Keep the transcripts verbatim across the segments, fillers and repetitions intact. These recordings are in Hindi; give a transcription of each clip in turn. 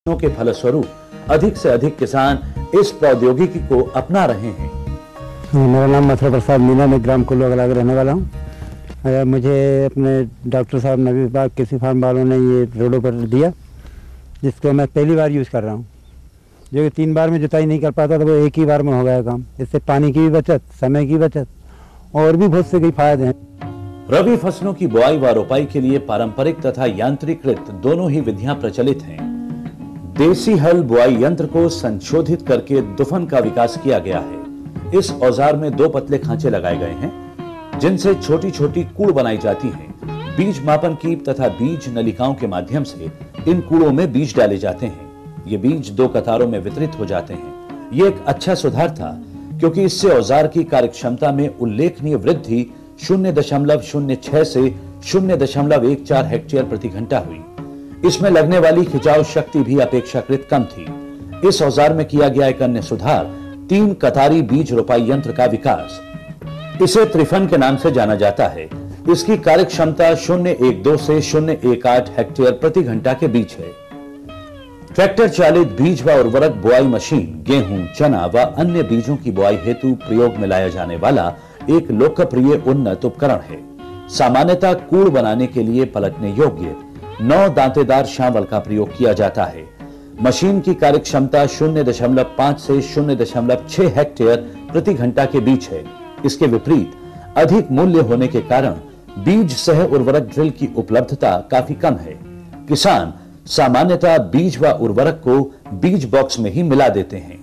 के फलस्वरूप अधिक से अधिक किसान इस प्रौद्योगिकी को अपना रहे हैं। मेरा नाम मथुरा प्रसाद मीना, मैं ग्राम कुल्लू के रहने वाला हूँ। मुझे अपने डॉक्टर साहब नबी बाग कृषि फार्म वालों ने ये रोडों पर दिया, जिसको मैं पहली बार यूज़ कर रहा हूँ। जो कि तीन बार में जुताई नहीं कर पाता था, वो एक ही बार में हो गया काम। इससे पानी की भी बचत, समय की बचत और भी बहुत से कई फायदे हैं। रबी फसलों की बुआई व रोपाई के लिए पारंपरिक तथा यांत्रिकृत दोनों ही विधियां प्रचलित हैं। देसी हल बुआई यंत्र को संशोधित करके दुफन का विकास किया गया है। इस औजार में दो पतले खांचे लगाए गए हैं, जिनसे छोटी छोटी कूड़ बनाई जाती है। बीज मापन कीप तथा बीज नलिकाओं के माध्यम से इन कूड़ों में बीज डाले जाते हैं। ये बीज दो कतारों में वितरित हो जाते हैं। ये एक अच्छा सुधार था, क्योंकि इससे औजार की कार्यक्षमता में उल्लेखनीय वृद्धि शून्य दशमलव शून्य छह से शून्य दशमलव एक चार हेक्टेयर प्रति घंटा हुई। इसमें लगने वाली खिंचाव शक्ति भी अपेक्षाकृत कम थी। इस औजार में किया गया एक अन्य सुधार तीन कतारी बीज रोपाई यंत्र का विकास। इसे त्रिफन के नाम से जाना जाता है। इसकी कार्यक्षमता शून्य एक दो से शून्य एक आठ हेक्टेयर प्रति घंटा के बीच है। ट्रैक्टर चालित बीज व उर्वरक बुआई मशीन गेहूं, चना व अन्य बीजों की बुआई हेतु प्रयोग में लाया जाने वाला एक लोकप्रिय उन्नत उपकरण है। सामान्यतः कूड़ बनाने के लिए पलटने योग्य नौ दांतेदार शावल का प्रयोग किया जाता है। मशीन की कार्यक्षमता शून्य दशमलव पांच से शून्य दशमलव छह हेक्टेयर प्रति घंटा के बीच है। इसके विपरीत अधिक मूल्य होने के कारण बीज सह उर्वरक ड्रिल की उपलब्धता काफी कम है। किसान सामान्यतः बीज व उर्वरक को बीज बॉक्स में ही मिला देते हैं।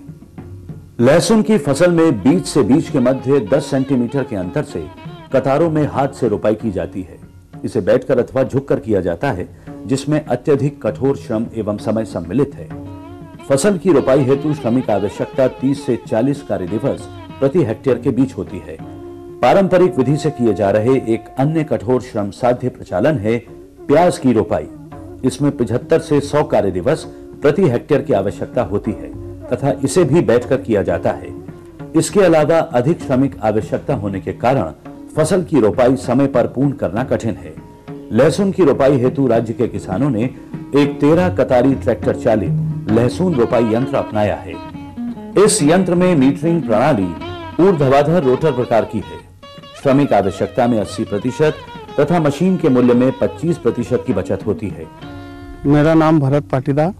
लहसुन की फसल में बीज से बीज के मध्य दस सेंटीमीटर के अंतर से कतारों में हाथ से रोपाई की जाती है। इसे बैठकर अथवा झुककर किया जाता है, जिसमें अत्यधिक कठोर श्रम एवं समय सम्मिलित है। फसल की रोपाई हेतु श्रमिक आवश्यकता तीस से चालीस कार्य दिवस प्रति हेक्टेयर के बीच होती है। पारंपरिक विधि से किए जा रहे एक अन्य कठोर श्रम साध्य प्रचालन है प्याज की रोपाई। इसमें पचहत्तर से सौ कार्य दिवस प्रति हेक्टेयर की आवश्यकता होती है तथा इसे भी बैठकर किया जाता है। इसके अलावा अधिक श्रमिक आवश्यकता होने के कारण फसल की रोपाई समय पर पूर्ण करना कठिन है। लहसुन की रोपाई हेतु राज्य के किसानों ने एक तेरह कतारी ट्रैक्टर चालित लहसुन रोपाई यंत्र अपनाया है। इस यंत्र में मीटरिंग प्रणाली ऊर्ध्वाधर रोटर प्रकार की है। श्रमिक आवश्यकता में अस्सी प्रतिशत तथा मशीन के मूल्य में पच्चीस प्रतिशत की बचत होती है। मेरा नाम भरत पाटीदार,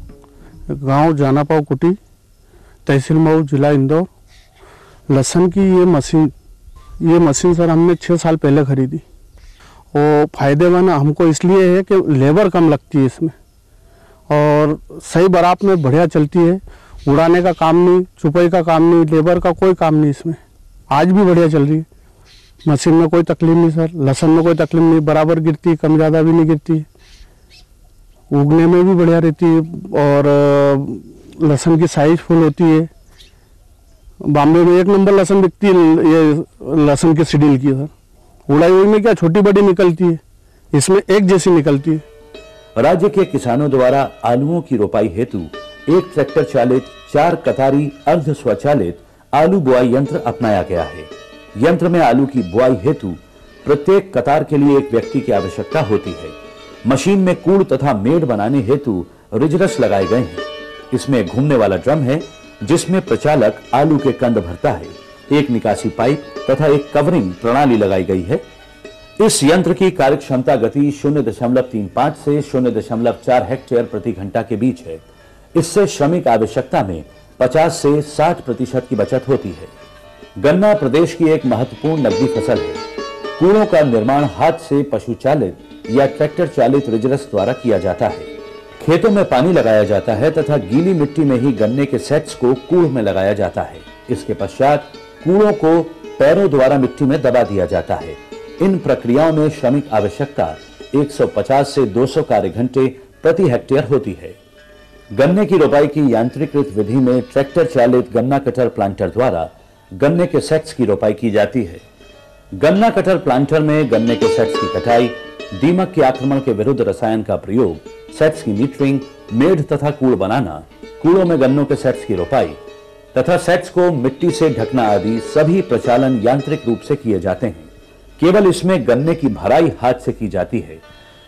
गांव जानापाव कुटी, तहसील मऊ, जिला इंदौर। लहसुन की ये मशीन ये मशीन सर हमने छः साल पहले खरीदी। वो फायदेमंद हमको इसलिए है कि लेबर कम लगती है इसमें और सही बराबर में बढ़िया चलती है। उड़ाने का काम नहीं, चुपाई का काम नहीं, लेबर का कोई काम नहीं इसमें। आज भी बढ़िया चल रही है मशीन में, कोई तकलीफ नहीं सर। लहसुन में कोई तकलीफ नहीं, बराबर गिरती है, कम ज़्यादा भी नहीं गिरती है। उगने में भी बढ़िया रहती है और लहसुन की साइज फुल होती है। बॉम्बे में एक नंबर लहसुन बिकती है ये लहसुन की सीडील की सर। उड़ाई हुई में क्या छोटी बड़ी निकलती है, इसमें एक जैसी निकलती है। राज्य के किसानों द्वारा आलूओं की रोपाई हेतु एक ट्रैक्टर चालित चार कतारी अर्ध स्वचालित आलू बुआई यंत्र अपनाया गया है। यंत्र में आलू की बुआई हेतु प्रत्येक कतार के लिए एक व्यक्ति की आवश्यकता होती है। मशीन में कूड़ तथा मेड़ बनाने हेतु रिजरस लगाए गए हैं। इसमें घूमने वाला ड्रम है, जिसमें प्रचालक आलू के कंद भरता है। एक निकासी पाइप तथा एक कवरिंग प्रणाली लगाई गई है। इस यंत्र की कार्यक्षमता गति शून्य दशमलव तीन पांच से शून्य दशमलव चार हेक्टेयर प्रति घंटा के बीच है। इससे श्रमिक आवश्यकता में पचास से साठ प्रतिशत की बचत होती है। गन्ना प्रदेश की एक महत्वपूर्ण नकदी फसल है। कूड़ों का निर्माण हाथ से पशु चालित या ट्रैक्टर चालित रिजरस द्वारा किया जाता है। खेतों में पानी लगाया जाता है तथा गीली मिट्टी में ही गन्ने के सेट्स को कूड़ में लगाया जाता है। इसके पश्चात कूड़ों को पैरों द्वारा मिट्टी में दबा दिया जाता है। इन प्रक्रियाओं में श्रमिक आवश्यकता एक सौ पचास से दो सौ कार्य घंटे प्रति हेक्टेयर होती है। गन्ने की रोपाई की यांत्रिकृत विधि में ट्रैक्टर चालित गन्ना कटर प्लांटर द्वारा गन्ने के सेट्स की रोपाई की जाती है। गन्ना कटर प्लांटर में गन्ने के सेट्स की कटाई, दीमक के आक्रमण के विरुद्ध रसायन का प्रयोग, सेट्स की मीटरिंग, मेढ़ तथा कूड़ बनाना, कूड़ों में गन्नों के सेट्स की रोपाई तथा सेट्स को मिट्टी से ढकना आदि सभी प्रचालन यांत्रिक रूप से किए जाते हैं। केवल इसमें गन्ने की भराई हाथ से की जाती है।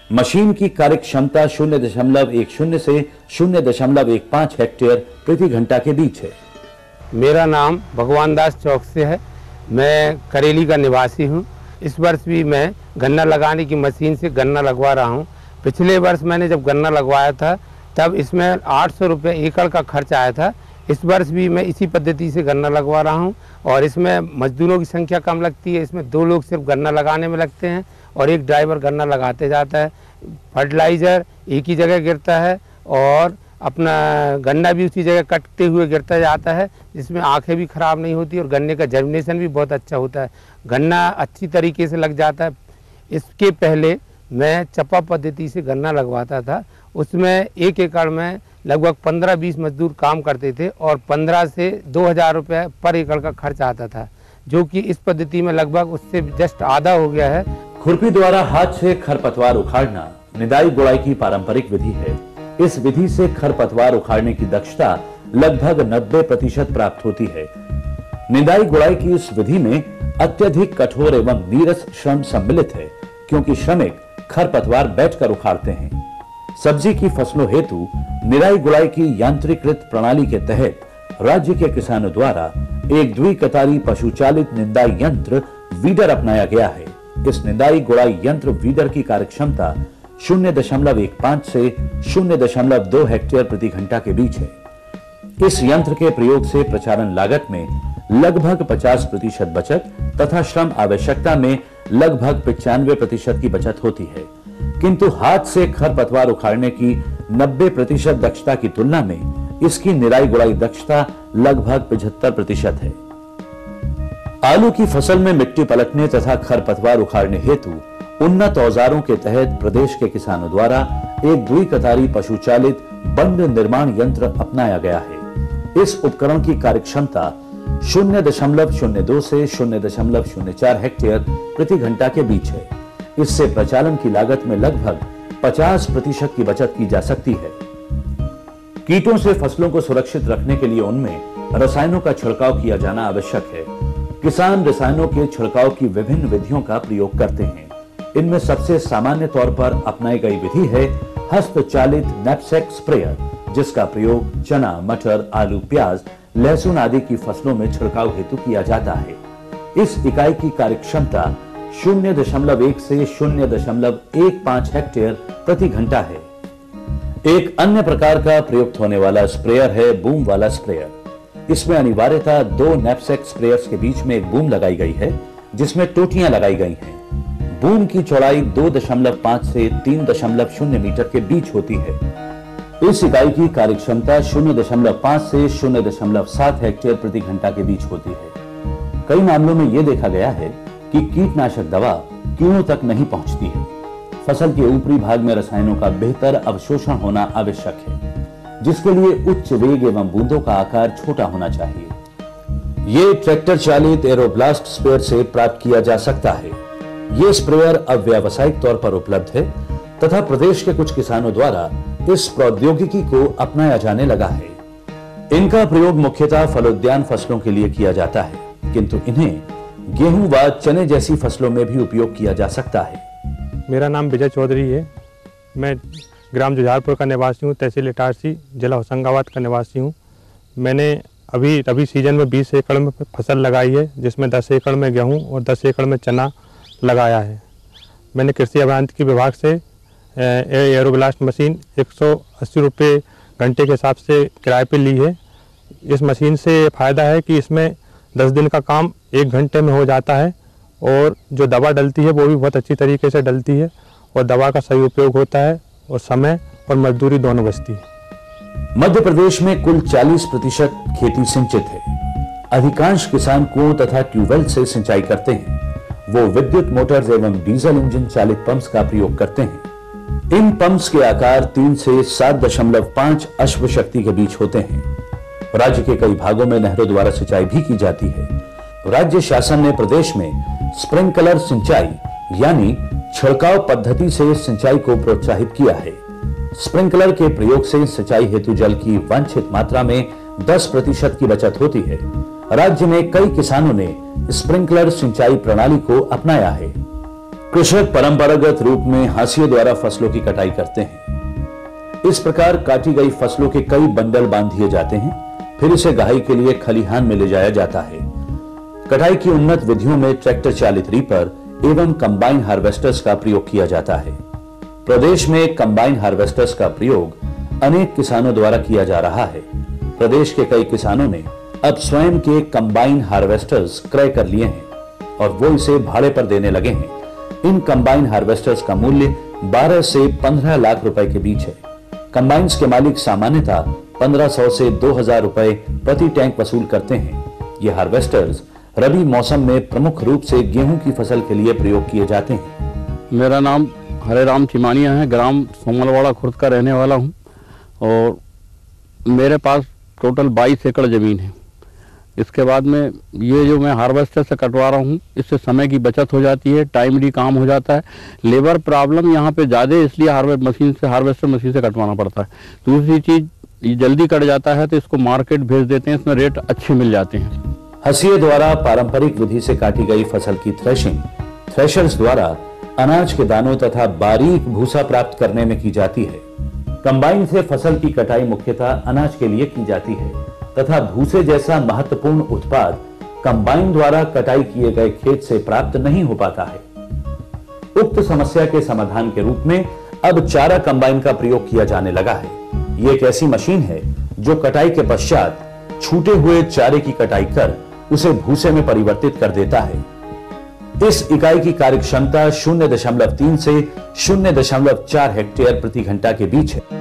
मशीन की कार्य क्षमता शून्य दशमलव एक शून्य से शून्य दशमलव एक पाँच हेक्टेयर प्रति घंटा के बीच है। मेरा नाम भगवान दास चौक से है। मैं करेली का निवासी हूँ। इस वर्ष भी मैं गन्ना लगाने की मशीन से गन्ना लगवा रहा हूँ। पिछले वर्ष मैंने जब गन्ना लगवाया था तब इसमें आठ सौ रुपये एकड़ का खर्च आया था। इस वर्ष भी मैं इसी पद्धति से गन्ना लगवा रहा हूँ और इसमें मजदूरों की संख्या कम लगती है। इसमें दो लोग सिर्फ गन्ना लगाने में लगते हैं और एक ड्राइवर गन्ना लगाते जाता है। फर्टिलाइज़र एक ही जगह गिरता है और अपना गन्ना भी उसी जगह कटते हुए गिरता जाता है, जिसमें आंखें भी ख़राब नहीं होती और गन्ने का जर्मिनेशन भी बहुत अच्छा होता है। गन्ना अच्छी तरीके से लग जाता है। इसके पहले मैं चपा पद्धति से गन्ना लगवाता था। उसमें एक एकड़ में लगभग पंद्रह बीस मजदूर काम करते थे और पंद्रह से दो हज़ार रुपये पर एकड़ का खर्च आता था, जो कि इस पद्धति में लगभग उससे जस्ट आधा हो गया है। खुरपी द्वारा हाथ से खरपतवार उखाड़ना निदाई गुड़ाई की पारंपरिक विधि है। इस विधि से खरपतवार उखाड़ने की दक्षता लगभग नब्बे प्रतिशत प्राप्त होती है। निदाई गुड़ाई की इस विधि में अत्यधिक कठोर एवं नीरस श्रम सम्मिलित है, क्योंकि श्रमिक खरपतवार बैठकर उखाड़ते हैं। सब्जी की फसलों हेतु निराई गुड़ाई की यांत्रिकृत प्रणाली के तहत राज्य के किसानों द्वारा एक द्विकतारी पशुचालित निंदाई यंत्र वीडर अपनाया गया है। इस निंदाई गुड़ाई यंत्र वीडर की कार्यक्षमता शून्य दशमलव एक पाँच से शून्य दशमलव दो हेक्टेयर प्रति घंटा के बीच है। इस यंत्र के प्रयोग से प्रचालन लागत में लगभग पचास प्रतिशत बचत तथा श्रम आवश्यकता में लगभग पचानवे प्रतिशत की बचत होती है, किंतु हाथ से खरपतवार उखाड़ने की नब्बे प्रतिशत दक्षता की तुलना में इसकी निराई गुड़ाई दक्षता लगभग पचहत्तर प्रतिशत है। आलू की फसल में मिट्टी पलटने तथा खरपतवार उखाड़ने हेतु उन्नत औजारों के तहत प्रदेश के किसानों द्वारा एक द्विकतारी पशुचालित बंड निर्माण यंत्र अपनाया गया है। इस उपकरण की कार्यक्षमता शून्य दशमलव शून्य दो से शून्य दशमलव शून्य चार हेक्टेयर प्रति घंटा के बीच है। इससे प्रचालन की लागत में लगभग पचास प्रतिशत की बचत की जा सकती है। कीटों से फसलों को सुरक्षित रखने के लिए उनमें रसायनों का छिड़काव किया जाना आवश्यक है। किसान रसायनों के छिड़काव की विभिन्न विधियों का प्रयोग करते हैं। इनमें सबसे सामान्य तौर पर अपनाई गई विधि है हस्तचालित नैपसेक स्प्रेयर, जिसका प्रयोग चना, मटर, आलू, प्याज, लहसुन आदि की फसलों में छिड़काव हेतु किया जाता है। इस इकाई की कार्यक्षमता शून्य दशमलव एक से शून्य दशमलव एक पाँच हेक्टेयर प्रति घंटा है। एक अन्य प्रकार का प्रयुक्त होने वाला स्प्रेयर है बूम वाला स्प्रेयर। इसमें अनिवार्यतः दो नैपसेक स्प्रेयर्स के बीच में एक बूम लगाई गई है, जिसमें टोटियां लगाई गई हैं। बूम की चौड़ाई दो दशमलव पाँच से तीन दशमलव शून्य मीटर के बीच होती है। इस इकाई की कार्यक्षमता शून्य दशमलव पाँच से शून्य दशमलव सात हेक्टेयर प्रति घंटा के बीच होती है। कई मामलों में यह देखा गया है कि कीटनाशक दवा कीड़ों तक नहीं पहुंचती है। फसल के ऊपरी भाग में रसायनों का बेहतर अवशोषण होना आवश्यक है, जिसके लिए उच्च वेग एवं बूंदों का आकार छोटा होना चाहिए। ये ट्रैक्टर चालित एरोब्लास्ट स्प्रेयर से प्राप्त किया जा सकता है। ये स्प्रेयर अब व्यावसायिक तौर पर उपलब्ध है तथा प्रदेश के कुछ किसानों द्वारा इस प्रौद्योगिकी को अपनाया जाने लगा है। इनका प्रयोग मुख्यतः फलोद्यान फसलों के लिए किया जाता है, किंतु इन्हें गेहूं व चने जैसी फसलों में भी उपयोग किया जा सकता है। मेरा नाम विजय चौधरी है। मैं ग्राम जुझारपुर का निवासी हूँ, तहसील इटारसी, जिला होशंगाबाद का निवासी हूँ। मैंने अभी रबी सीजन में बीस एकड़ में फसल लगाई है, जिसमें दस एकड़ में गेहूं और दस एकड़ में चना लगाया है। मैंने कृषि अभियांत्रिकी विभाग से एरोब्लास्ट मशीन एक सौ अस्सी रुपये घंटे के हिसाब से किराए पे ली है। इस मशीन से फ़ायदा है कि इसमें दस दिन का काम एक घंटे में हो जाता है और जो दवा डलती है वो भी बहुत अच्छी तरीके से डलती है और दवा का सही उपयोग होता है और समय और मजदूरी दोनों बचती है। मध्य प्रदेश में कुल चालीस प्रतिशत खेती सिंचित है। अधिकांश किसान कुओं तथा ट्यूबवेल से सिंचाई करते हैं। वो विद्युत मोटर्स एवं डीजल इंजन चालित पंप्स का प्रयोग करते हैं। इन पंप्स के आकार तीन से सात दशमलव पाँच अश्व शक्ति के बीच होते हैं। राज्य के कई भागों में नहरों द्वारा सिंचाई भी की जाती है। राज्य शासन ने प्रदेश में स्प्रिंकलर सिंचाई यानी छिड़काव पद्धति से सिंचाई को प्रोत्साहित किया है। स्प्रिंकलर के प्रयोग से सिंचाई हेतु जल की वांछित मात्रा में दस प्रतिशत की बचत होती है। राज्य में कई किसानों ने स्प्रिंकलर सिंचाई प्रणाली को अपनाया है। कृषक परंपरागत रूप में हाशियों द्वारा फसलों की कटाई करते हैं। इस प्रकार काटी गई फसलों के कई बंडल बांध दिए जाते हैं, फिर इसे गहाई के लिए खलिहान में ले जाया जाता है। कटाई की उन्नत विधियों में ट्रैक्टर चालित रीपर एवं कंबाइन हार्वेस्टर्स का प्रयोग किया जाता है। प्रदेश में कंबाइन हार्वेस्टर्स का प्रयोग अनेक किसानों द्वारा किया जा रहा है। प्रदेश के कई किसानों ने अब स्वयं के कंबाइन हार्वेस्टर्स क्रय कर लिए हैं और वो इसे भाड़े पर देने लगे हैं। इन कंबाइन हार्वेस्टर्स का मूल्य बारह से पंद्रह लाख रुपए के बीच है। कंबाइन्स के मालिक सामान्यतः पंद्रह सौ से दो हज़ार रुपए प्रति टैंक वसूल करते हैं। ये हार्वेस्टर्स रबी मौसम में प्रमुख रूप से गेहूं की फसल के लिए प्रयोग किए जाते हैं। मेरा नाम हरे राम चिमानिया है, ग्राम सोमलवाड़ा खुर्द का रहने वाला हूँ और मेरे पास टोटल बाईस एकड़ ज़मीन है। इसके बाद में ये जो मैं हार्वेस्टर से कटवा रहा हूँ, इससे समय की बचत हो जाती है, टाइमली काम हो जाता है। लेबर प्रॉब्लम यहाँ पे ज़्यादा है, इसलिए हार्वेस्ट मशीन से हार्वेस्टर मशीन से कटवाना पड़ता है। दूसरी चीज़, ये जल्दी कट जाता है तो इसको मार्केट भेज देते हैं, इसमें रेट अच्छे मिल जाते हैं। हंसिए द्वारा पारंपरिक विधि से काटी गई फसल की थ्रेशिंग थ्रेशर्स द्वारा अनाज के दानों तथा बारीक भूसा प्राप्त करने में की जाती है। कंबाइन से फसल की कटाई मुख्यतः अनाज के लिए की जाती है तथा भूसे जैसा महत्वपूर्ण उत्पाद कंबाइन द्वारा कटाई किए गए खेत से प्राप्त नहीं हो पाता है। उक्त समस्या के समाधान के रूप में अब चारा कंबाइन का प्रयोग किया जाने लगा है। ये एक ऐसी मशीन है जो कटाई के पश्चात छूटे हुए चारे की कटाई कर उसे भूसे में परिवर्तित कर देता है। इस इकाई की कार्य क्षमता शून्य दशमलव तीन से शून्य दशमलव चार हेक्टेयर प्रति घंटा के बीच है।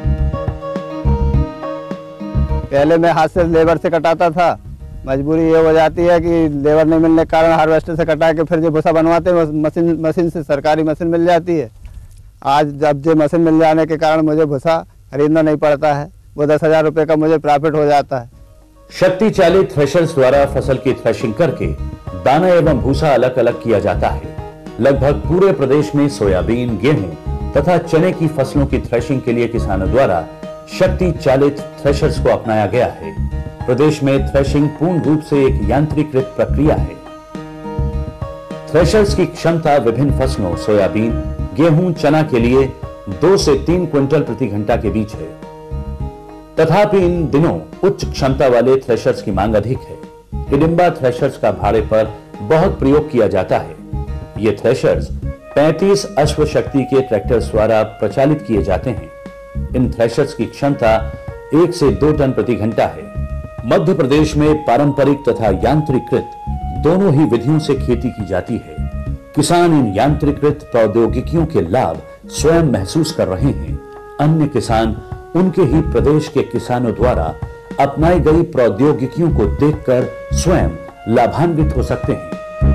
पहले मैं हाथ से लेबर से कटाता था। मजबूरी ये हो जाती है कि लेबर नहीं मिलने के कारण हार्वेस्टर से कटा के फिर जो भूसा बनवाते हैं मशीन मशीन से सरकारी मशीन मिल जाती है। आज जब जो मशीन मिल जाने के कारण मुझे भूसा खरीदना नहीं पड़ता है, वो दस हजार रुपये का मुझे प्रॉफिट हो जाता है। शक्ति चालित थ्रेशर्स द्वारा फसल की थ्रेशिंग करके दाना एवं भूसा अलग अलग किया जाता है। लगभग पूरे प्रदेश में सोयाबीन, गेहूं तथा चने की फसलों की थ्रेशिंग के लिए किसानों द्वारा शक्ति चालित थ्रेशर्स को अपनाया गया है। प्रदेश में थ्रेशिंग पूर्ण रूप से एक यांत्रिकृत प्रक्रिया है। थ्रेशर्स की क्षमता विभिन्न फसलों सोयाबीन, गेहूं, चना के लिए दो से तीन क्विंटल प्रति घंटा के बीच है। तथापि इन दिनों उच्च क्षमता वाले थ्रेशर्स की मांग अधिक है। हिडिंबा थ्रेशर्स का भाड़े पर बहुत प्रयोग किया जाता है। ये थ्रेशर्स पैंतीस अश्व शक्ति के ट्रैक्टर्स द्वारा प्रचालित किए जाते हैं। इन थ्रेशर्स की क्षमता एक से दो टन प्रति घंटा है। मध्य प्रदेश में पारंपरिक तथा यांत्रिकृत दोनों ही विधियों से खेती की जाती है। किसान इन यांत्रिकृत प्रौद्योगिकियों के लाभ स्वयं महसूस कर रहे हैं। अन्य किसान उनके ही प्रदेश के किसानों द्वारा अपनाई गई प्रौद्योगिकियों को देखकर स्वयं लाभान्वित हो सकते हैं।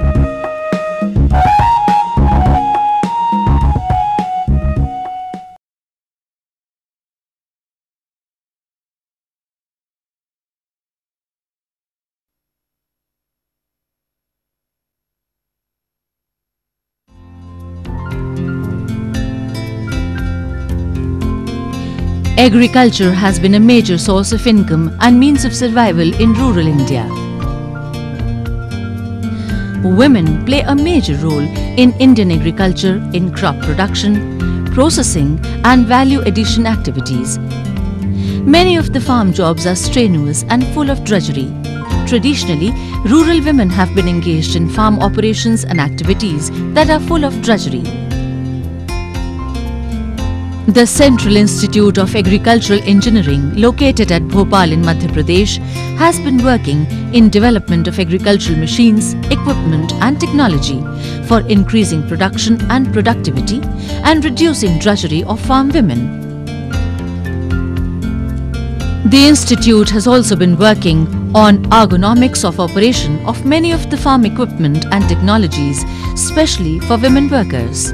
Agriculture has been a major source of income and means of survival in rural India. Women play a major role in Indian agriculture in crop production, processing and value addition activities. Many of the farm jobs are strenuous and full of drudgery. Traditionally, rural women have been engaged in farm operations and activities that are full of drudgery. The Central Institute of Agricultural Engineering, located at Bhopal in Madhya Pradesh, has been working in development of agricultural machines, equipment and technology for increasing production and productivity and reducing drudgery of farm women. The institute has also been working on ergonomics of operation of many of the farm equipment and technologies, especially for women workers.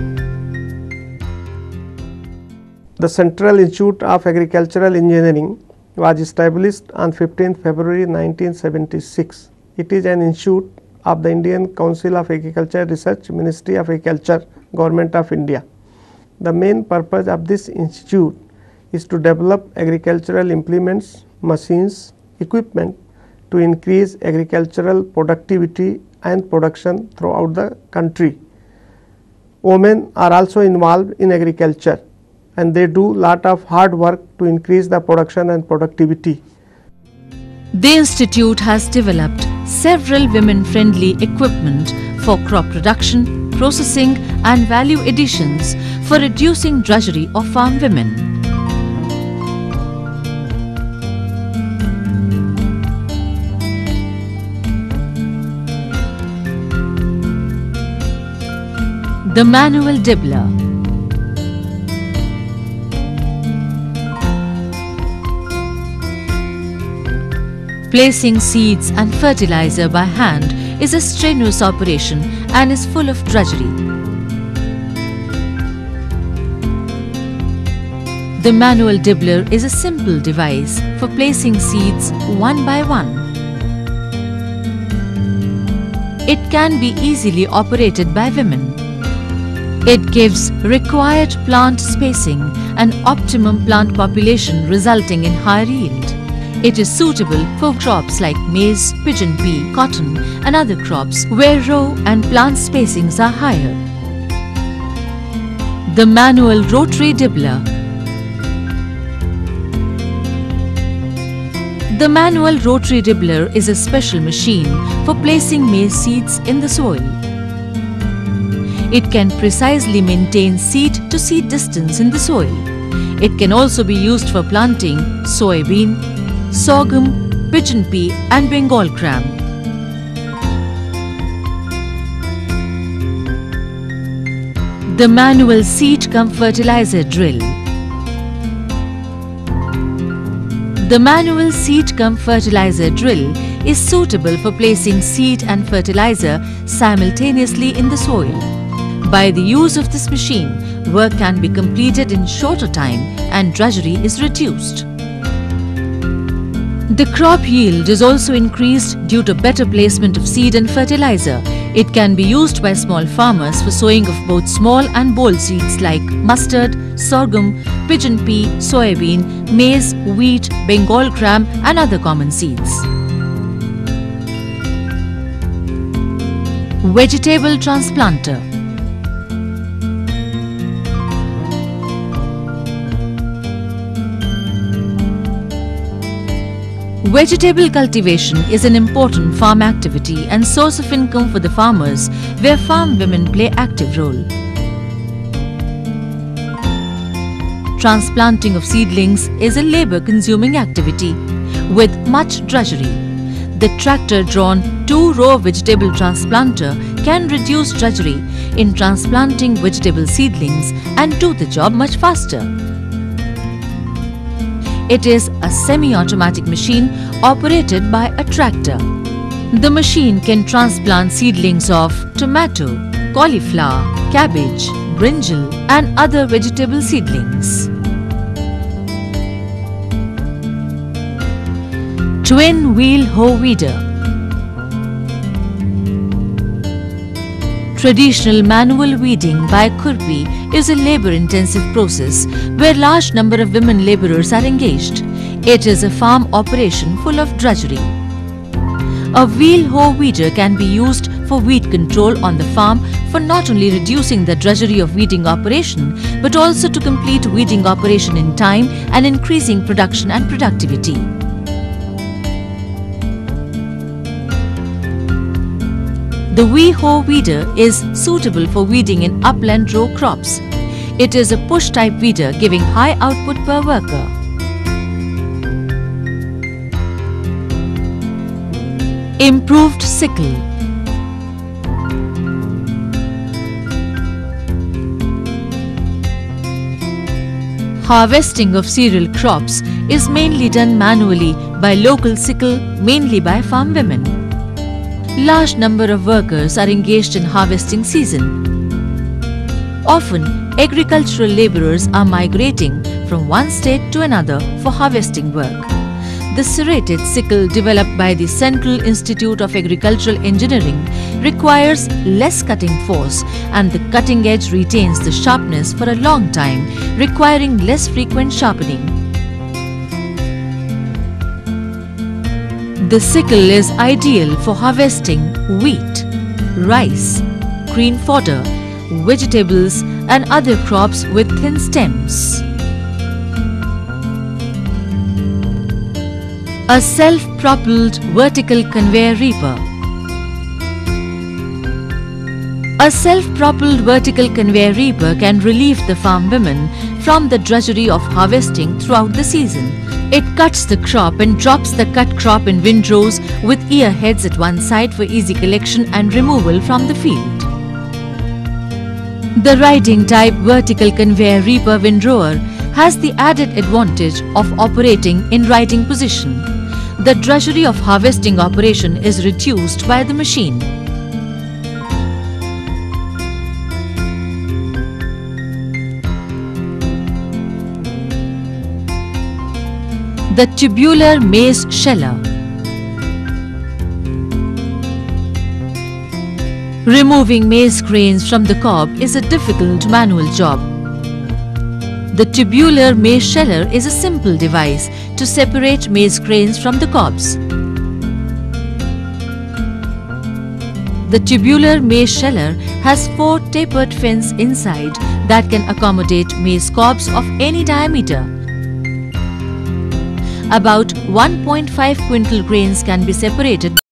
The Central Institute of Agricultural Engineering was established on fifteenth February nineteen seventy-six. It is an institute of the Indian Council of Agriculture Research, Ministry of Agriculture, Government of India. The main purpose of this institute is to develop agricultural implements, machines, equipment to increase agricultural productivity and production throughout the country. women are also involved in agriculture and they do lot of hard work to increase the production and productivity. The institute has developed several women-friendly equipment for crop production, processing and value additions for reducing drudgery of farm women. The manual dibbler. Placing seeds and fertilizer by hand is a strenuous operation and is full of drudgery. The manual dibbler is a simple device for placing seeds one by one. It can be easily operated by women. It gives required plant spacing and optimum plant population, resulting in higher yield. It is suitable for crops like maize, pigeon pea, cotton and other crops where row and plant spacings are higher. The manual rotary dibbler. The manual rotary dibbler is a special machine for placing maize seeds in the soil. It can precisely maintain seed to seed distance in the soil. It can also be used for planting soybean, sorghum, pigeon pea and Bengal gram. The manual seed cum fertilizer drill. The manual seed cum fertilizer drill is suitable for placing seed and fertilizer simultaneously in the soil. By the use of this machine, work can be completed in shorter time and drudgery is reduced. The crop yield is also increased due to better placement of seed and fertilizer. It can be used by small farmers for sowing of both small and bold seeds like mustard, sorghum, pigeon pea, soybean, maize, wheat, Bengal gram and other common seeds. Vegetable transplanter. Vegetable cultivation is an important farm activity and source of income for the farmers, where farm women play active role. Transplanting of seedlings is a labor-consuming activity with much drudgery. The tractor-drawn two-row vegetable transplanter can reduce drudgery in transplanting vegetable seedlings and do the job much faster. It is a semi-automatic machine operated by a tractor. The machine can transplant seedlings of tomato, cauliflower, cabbage, brinjal and other vegetable seedlings. Twin wheel hoe weeder. Traditional manual weeding by Khurpi is a labor-intensive process where large number of women laborers are engaged. It is a farm operation full of drudgery. A wheel hoe weeder can be used for weed control on the farm for not only reducing the drudgery of weeding operation but also to complete weeding operation in time and increasing production and productivity. The wheel hoe weeder is suitable for weeding in upland row crops. It is a push-type weeder giving high output per worker. Improved sickle. Harvesting of cereal crops is mainly done manually by local sickle, mainly by farm women. Large number of workers are engaged in harvesting season. Often, agricultural laborers are migrating from one state to another for harvesting work. The serrated sickle developed by the Central Institute of Agricultural Engineering requires less cutting force and the cutting edge retains the sharpness for a long time, requiring less frequent sharpening. The sickle is ideal for harvesting wheat, rice, green fodder, vegetables and other crops with thin stems. A self-propelled vertical conveyor reaper. A self-propelled vertical conveyor reaper can relieve the farm women from the drudgery of harvesting throughout the season. It cuts the crop and drops the cut crop in windrows with ear heads at one side for easy collection and removal from the field. The riding type vertical conveyor reaper windrower has the added advantage of operating in riding position. The drudgery of harvesting operation is reduced by the machine. The tubular maize sheller. Removing maize grains from the cob is a difficult manual job. The tubular maize sheller is a simple device to separate maize grains from the cobs. The tubular maize sheller has four tapered fins inside that can accommodate maize cobs of any diameter. About one point five quintal grains can be separated